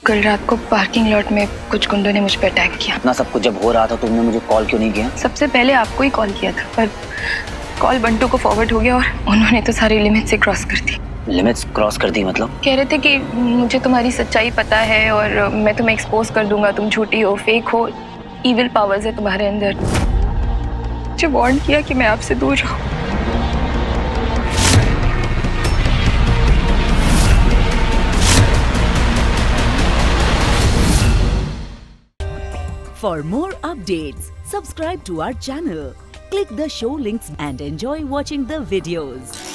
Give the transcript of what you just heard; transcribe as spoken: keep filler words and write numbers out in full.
कल रात को पार्किंग लॉट में कुछ गुंडों ने मुझ पर अटैक किया। इतना सब कुछ जब हो रहा था तो तुमने मुझे कॉल क्यों नहीं किया? सबसे पहले आपको ही कॉल किया था, पर कॉल बंटू को फॉरवर्ड हो गया और उन्होंने तो सारी लिमिट से क्रॉस कर दी। लिमिट्स क्रॉस कर दी मतलब? कह रहे थे कि मुझे तुम्हारी सच्चाई पता है और मैं तुम्हें एक्सपोज कर दूंगा, तुम झूठी हो, फेक हो, इविल पावर्स है तुम्हारे अंदर। मुझे वार्न किया कि मैं आपसे दूर रहूं। For more updates, subscribe to our channel, click the show links and enjoy watching the videos.